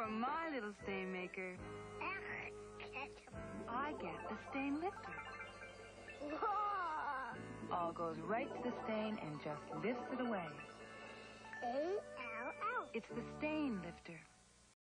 You're my little stain maker. I get the stain lifter. Whoa! All goes right to the stain and just lifts it away. A-L-L. It's the stain lifter.